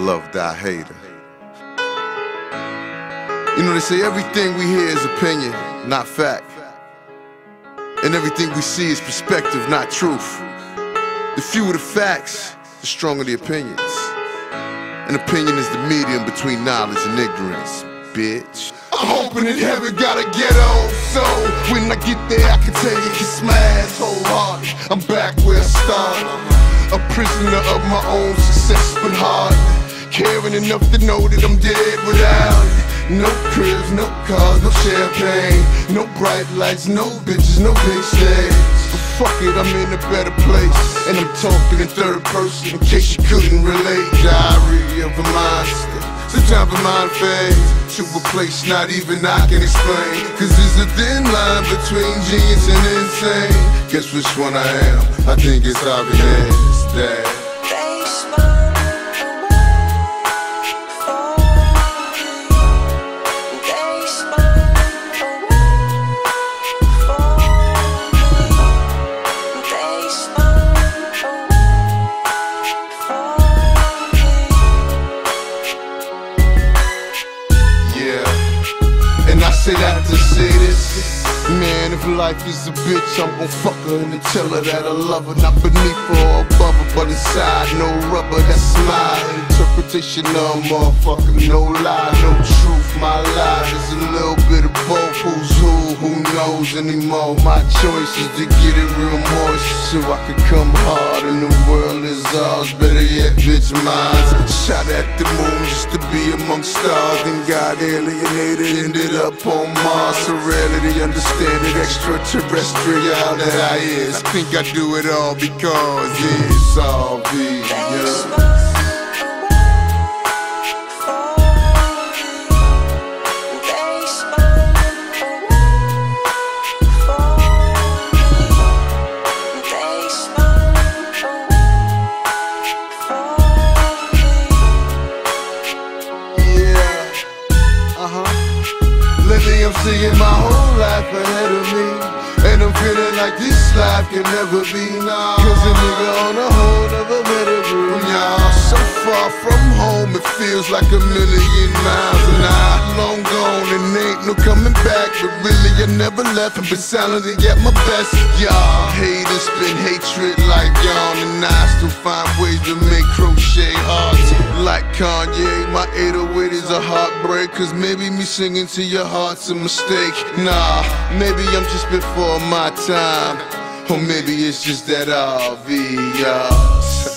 love thy hater. You know, they say everything we hear is opinion, not fact. And everything we see is perspective, not truth. The fewer the facts, the stronger the opinions. An opinion is the medium between knowledge and ignorance, bitch. I'm hoping that heaven got a ghetto, so when I get there I can tell you kiss my ass wholehearted. I'm back where I started, a prisoner of my own success, but hard. Caring enough to know that I'm dead without it. No cribs, no cars, no champagne, no bright lights, no bitches, no big shades. But fuck it, I'm in a better place, and I'm talking in third person in case you couldn't relate. Diary of a monster, sometimes a mind fades to a place not even I can explain. Cause there's a thin line between genius and insane. Guess which one I am? I think it's obvious that I say that to say this. Man, if life is a bitch, I'm gon' fuck her and tell her that I love her. Not beneath her or above her, but inside. No rubber, that's my interpretation of motherfucker. No lie, no truth, my life is a little bit of both. Who's who knows anymore? My choice is to get it real moist, so I can come hard and the world is ours. Better yet, bitch, mine. Shot at the moon just to be amongst stars, then got alienated, ended up on Mars. Serenity, understanding, extraterrestrial that I is. I think I do it all because it's obvious. Lately I'm seeing my whole life ahead of me, and I'm feeling like this life can never be now. Cause a nigga on a whole nother pedigree. When y'all so far from home, it feels like a million miles. And I'm long gone and ain't no coming back, but really I never left and been silent and yet my best. Y'all haters spin hatred like y'all, and I still find ways to make crochet hearts. Like Kanye, my 808 is a heartbreak. Cause maybe me singing to your heart's a mistake. Nah, maybe I'm just before my time, or maybe it's just that obvious.